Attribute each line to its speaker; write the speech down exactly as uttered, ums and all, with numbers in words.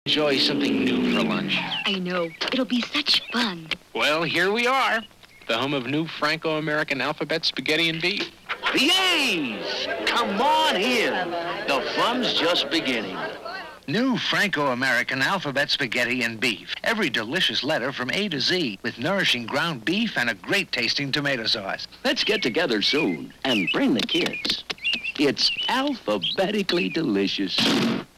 Speaker 1: Enjoy something new for lunch.
Speaker 2: I know. It'll be such fun.
Speaker 1: Well, here we are. The home of new Franco-American alphabet spaghetti and beef.
Speaker 3: The A's! Come on in. The fun's just beginning.
Speaker 4: New Franco-American alphabet spaghetti and beef. Every delicious letter from A to Z with nourishing ground beef and a great tasting tomato sauce.
Speaker 3: Let's get together soon and bring the kids. It's alphabetically delicious.